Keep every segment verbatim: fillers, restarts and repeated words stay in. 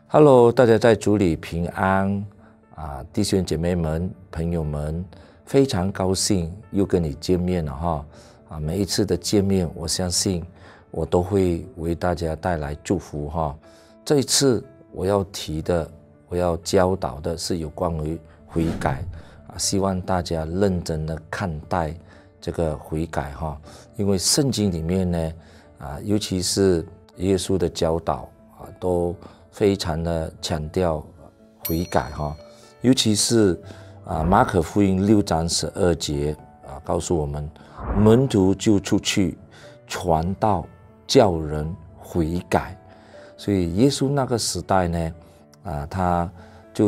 Hello， 大家在主里平安啊，弟兄姐妹们、朋友们，非常高兴又跟你见面了哈啊！每一次的见面，我相信我都会为大家带来祝福哈。这一次我要提的，我要教导的是有关于悔改啊，希望大家认真的看待这个悔改哈，因为圣经里面呢啊，尤其是耶稣的教导啊，都非常的强调悔改哈，尤其是啊马可福音六章十二节啊，告诉我们门徒就出去传道，叫人悔改。所以耶稣那个时代呢，啊，他就是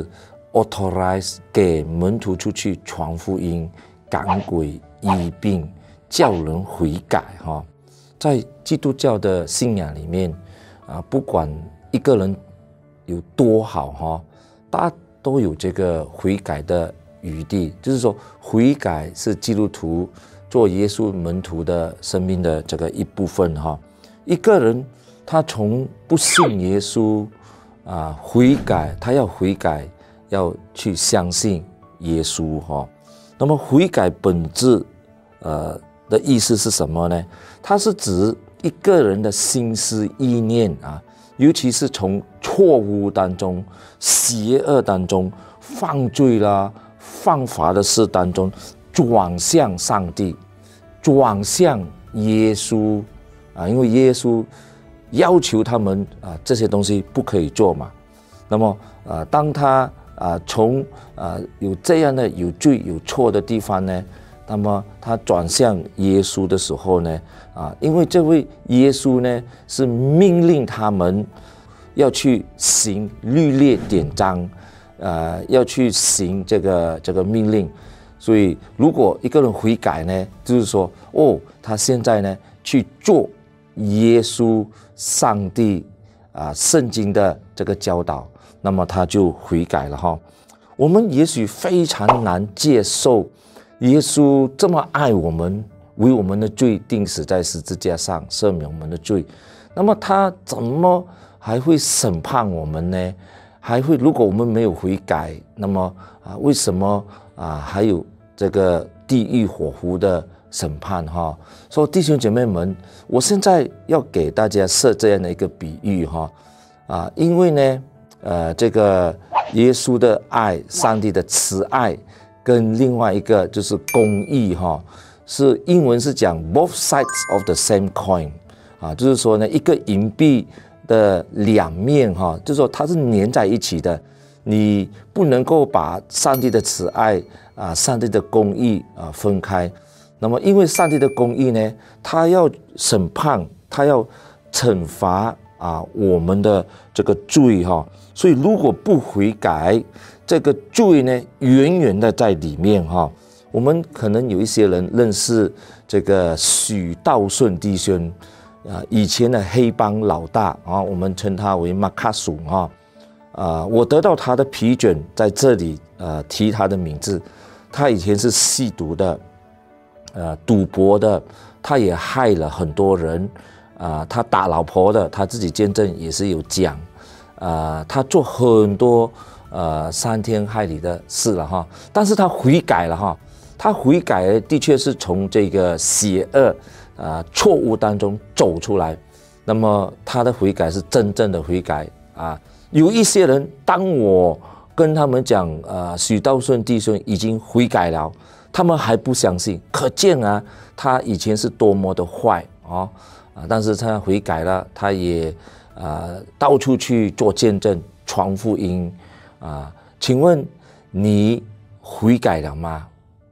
authorize 给门徒出去传福音、赶鬼、医病，叫人悔改哈。在基督教的信仰里面啊，不管一个人有多好哈，大家都有这个悔改的余地，就是说悔改是基督徒做耶稣门徒的生命的这个一部分哈。一个人他从不信耶稣啊悔改，他要悔改，要去相信耶稣哈。那么悔改本质呃的意思是什么呢？它是指一个人的心思意念啊。尤其是从错误当中、邪恶当中、犯罪啦、犯法的事当中，转向上帝，转向耶稣啊！因为耶稣要求他们啊，这些东西不可以做嘛。那么啊，当他啊从啊有这样的有罪有错的地方呢，那么他转向耶稣的时候呢，啊，因为这位耶稣呢是命令他们要去行律例典章，呃，要去行这个这个命令。所以，如果一个人悔改呢，就是说，哦，他现在呢去做耶稣、上帝啊、圣经的这个教导，那么他就悔改了哈。我们也许非常难接受耶稣这么爱我们，为我们的罪钉死在十字架上，赦免我们的罪。那么他怎么还会审判我们呢？还会，如果我们没有悔改，那么啊，为什么啊还有这个地狱火湖的审判哈？所以弟兄姐妹们，我现在要给大家设这样的一个比喻哈啊，因为呢，呃，这个耶稣的爱，上帝的慈爱，跟另外一个就是公义哈，是英文是讲 both sides of the same coin 啊，就是说呢，一个银币的两面哈，就是说它是粘在一起的，你不能够把上帝的慈爱啊、上帝的公义啊分开。那么，因为上帝的公义呢，他要审判，他要惩罚啊我们的这个罪哈，所以如果不悔改，这个罪呢，远远的在里面哈。我们可能有一些人认识这个许道顺弟兄，啊，以前的黑帮老大啊，我们称他为马卡苏啊。啊，我得到他的批准，在这里呃提他的名字。他以前是吸毒的，呃，赌博的，他也害了很多人啊。他打老婆的，他自己见证也是有讲啊。他做很多呃伤天害理的事了哈，但是他悔改了哈。他悔改的确是从这个邪恶啊错误当中走出来，那么他的悔改是真正的悔改啊。有一些人，当我跟他们讲，呃，许道顺弟兄已经悔改了，他们还不相信，可见啊，他以前是多么的坏啊啊！但是他悔改了，他也啊到处去做见证、传福音啊。请问你悔改了吗？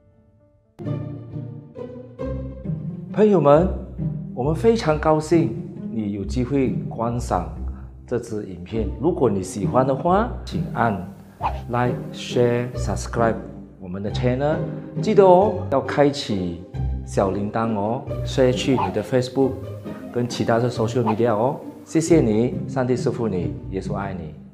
朋友们，我们非常高兴你有机会观赏这支影片。如果你喜欢的话，请按 Like、Share、Subscribe 我们的 channel。记得哦，要开启小铃铛哦 ，share 去你的 Facebook 跟其他的 social media 哦。谢谢你，上帝祝福你，耶稣爱你。